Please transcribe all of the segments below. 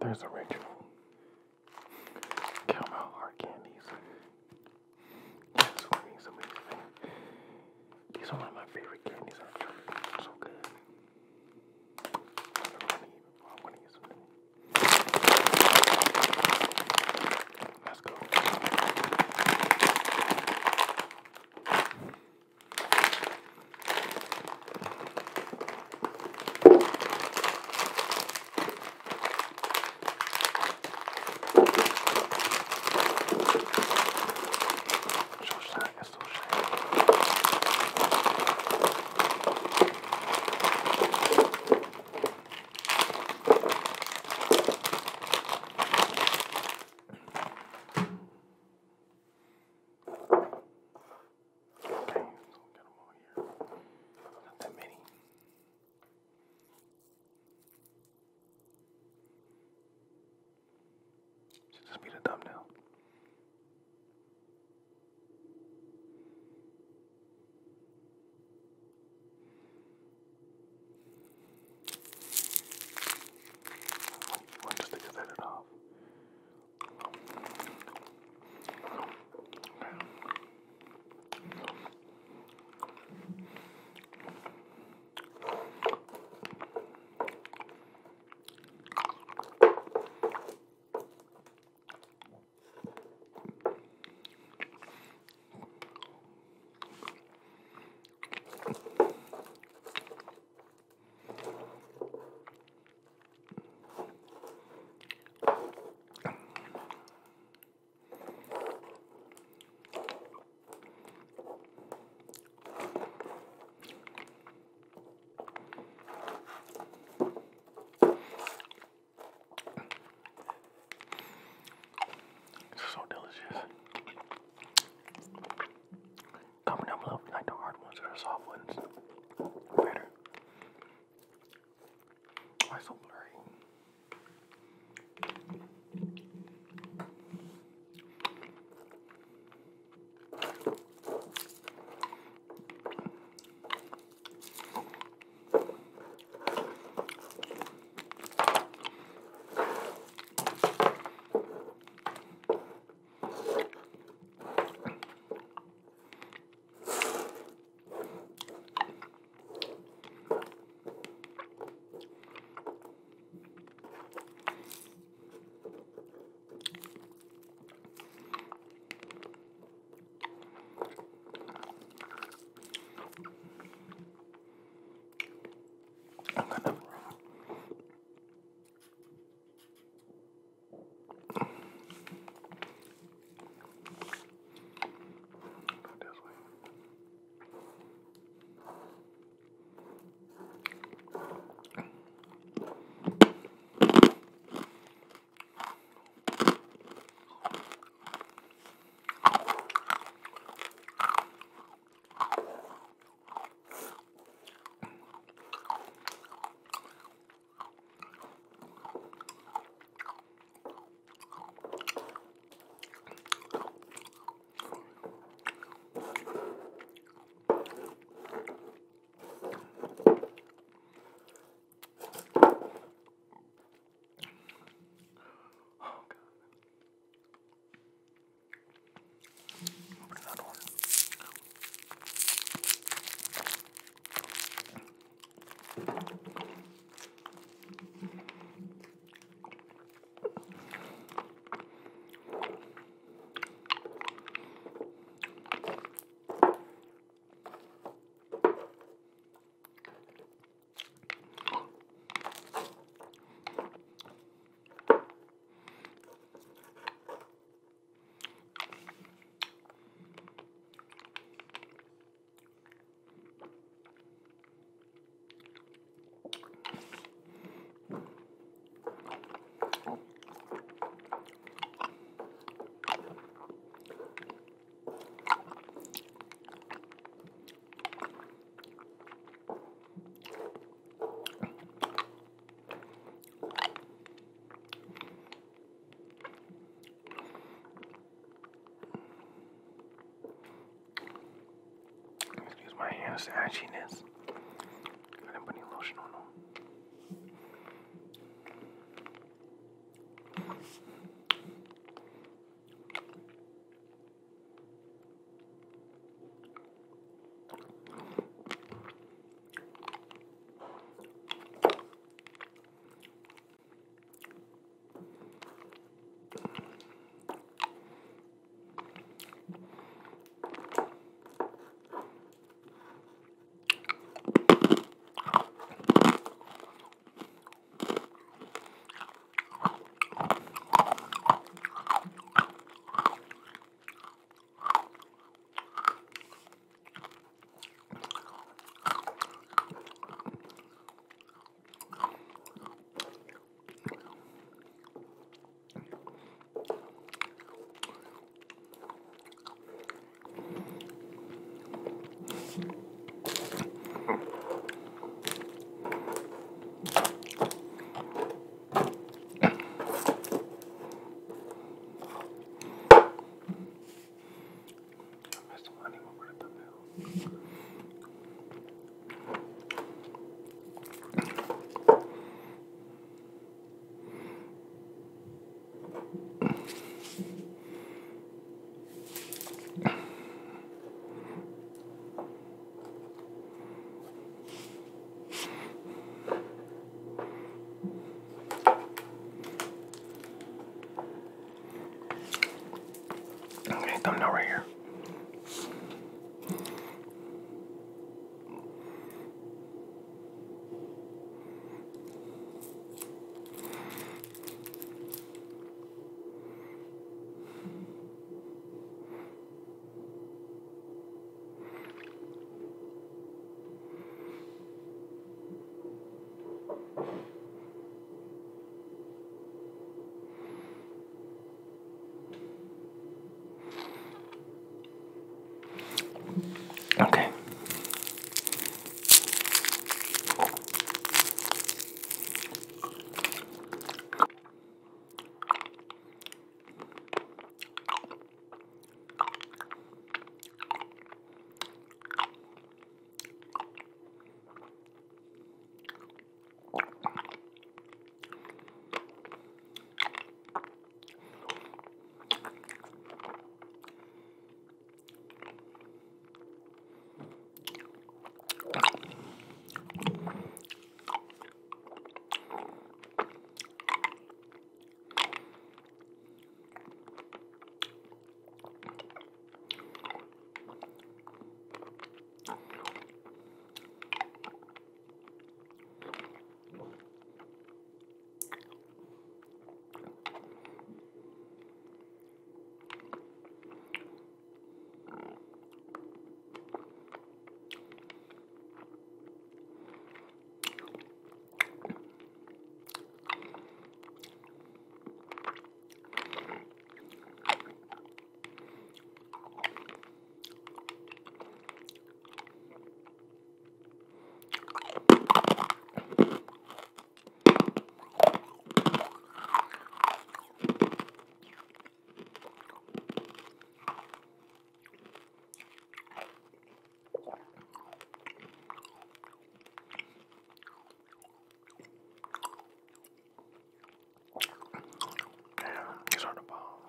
Werther's original caramel hard candies. Yes, for me, somebody's fan. These are one of my favorite candies, actually. So good. I want to get some. Let's go. Just be the thumbnail. Or just to get it off. So delicious. Comment down below if you like the hard ones or the soft ones. Better. Why so blurry? My hands ashiness. I didn't put any lotion on them. Okay, thumbnail right here. Okay. These are the balls.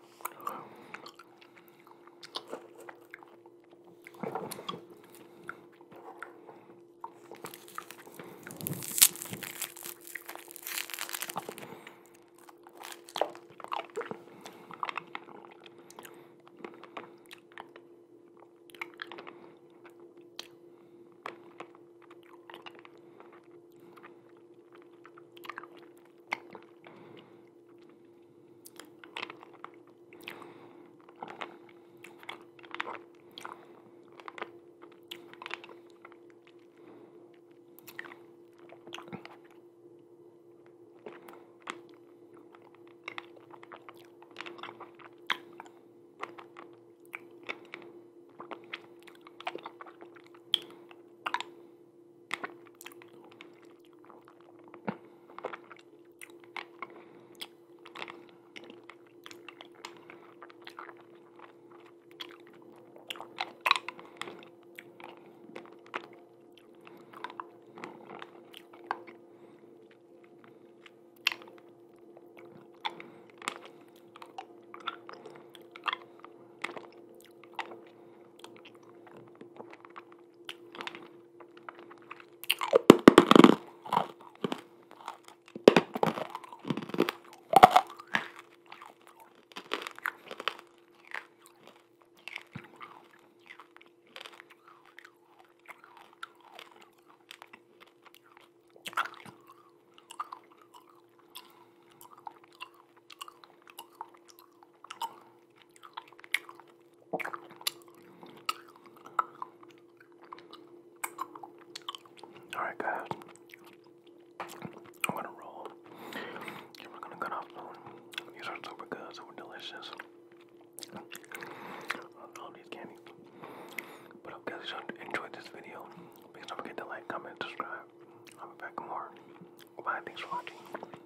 Alright guys, I'm gonna roll. We're gonna cut off soon. These are super good, super delicious. I love these candies. But I hope you guys enjoyed this video. Please don't forget to like, comment, subscribe. I'll be back more. Bye, thanks for watching.